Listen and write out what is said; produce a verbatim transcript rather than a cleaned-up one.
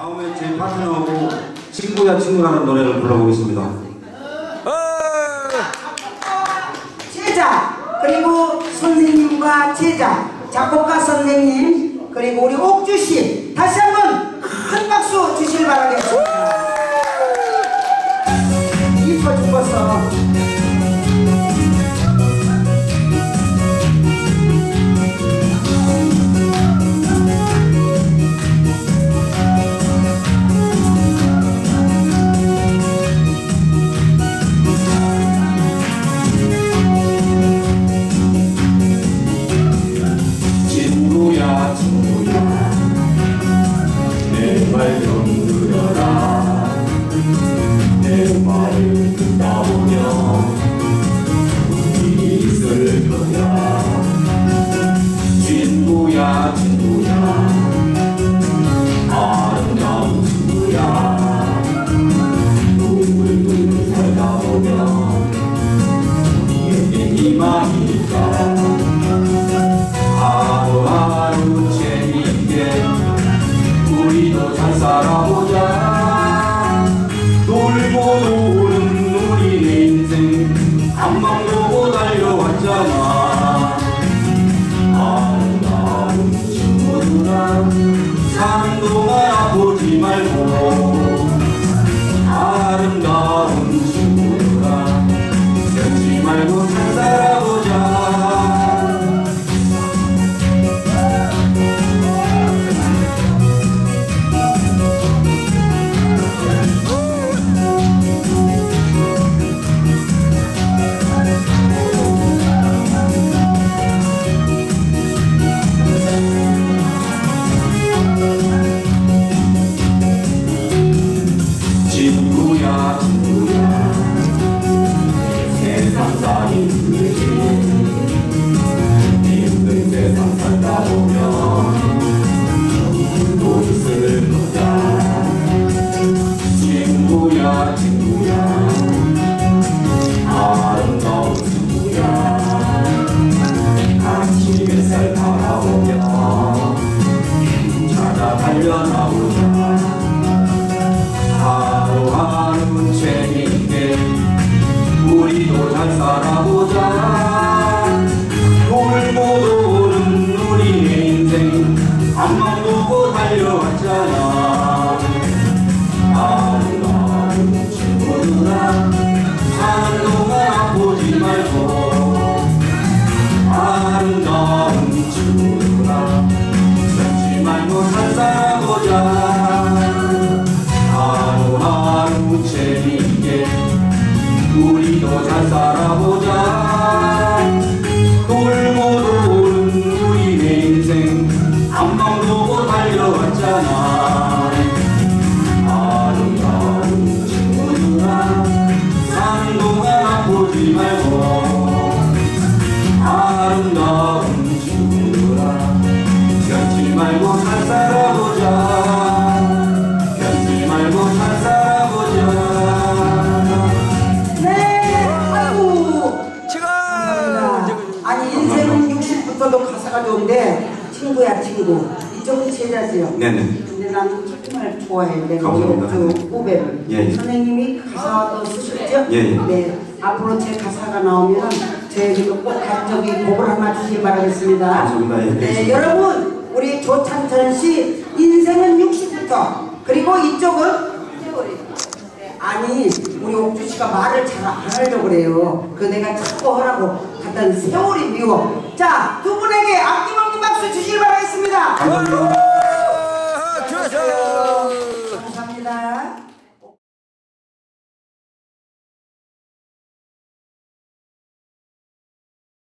다음에 제 파트너하고 친구야 친구라는 노래를 불러보겠습니다. 제자 그리고 선생님과 제자 작곡가 선생님 그리고 우리 옥주씨 다시 한번 큰 박수 주시길 바라겠습니다. 이뻐 죽었어. 하루하루 재밌게 우리도 잘 살아보자. 놀고 노는 우리의 인생 앞만 보고 달려왔잖아. 아름다운 친구들아 사는 동안 아프지 말고. 아름다운 친구들아 견지 말고 잘 살아보자. 친구야 친구야 세상살이 힘들지. 힘든 세상 살다 보면 또 있을 거야. 친구야 친구야 아름다운 친구야 같이 햇살 바라보며 찾아 달려나오자. 하루하루 재밌게 우리도 잘 살아보자. 놀고 노는 우리의 인생 앞만 보고 달려왔잖아. 아름다운 친구들아 사는 동안 아프지 말고. 아름다운 친구들아 견지 말고 잘 살아보자. 하루하루 재밌게 우리도 잘 살아보자. 놀고 노는 우리의 인생 앞만 보고 달려왔잖아. 아름다운 친구들아 사는 동안 아프지 말고. 아름다운 친구들아 견지 말고 잘 살아보자. 말고 잘 살아보자. 네, 아이고. 지금 아니 인생은 육십부터도 가사가 좋은데 친구야 친구 이쪽은 제자지요. 네네. 근데 나는 정말 좋아해요. 내가 감사합니다. 그 후배를. 예, 예. 선생님이 가사도 쓰셨죠? 예, 예. 네. 앞으로 제 가사가 나오면 저에게도 꼭 저기 곡을 하나 주시기 바라겠습니다. 감사합니다. 예, 네, 여러분 우리 조찬천 씨 인생은 육십부터 그리고 이쪽은 세월이. 아니 우리 옥주 씨가 말을 잘 안 하려고 그래요. 그 내가 자꾸 하라고 갖다 세월이 미워. 자, 두 분에게 아낌없는